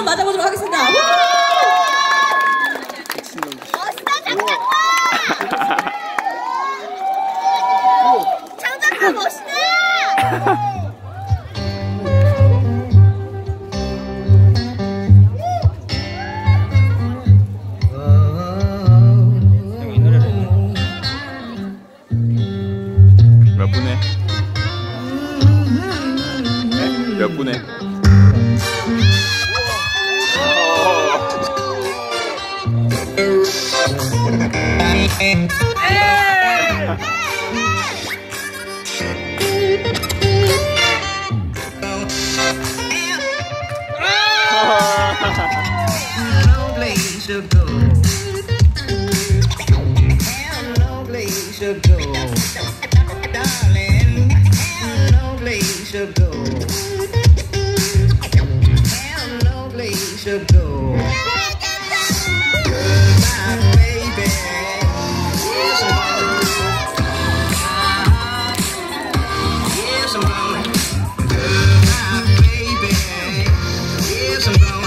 맞아보도록 하겠습니다. 멋있다 장작가! 장작가 멋있다! 몇 분에? 네? 몇 분에? No place to go. No place to go. Darling, no place to go. No place to go. Goodbye, baby. Yes, I'm going. Yes, I'm going. Goodbye, baby. Yes, I'm going.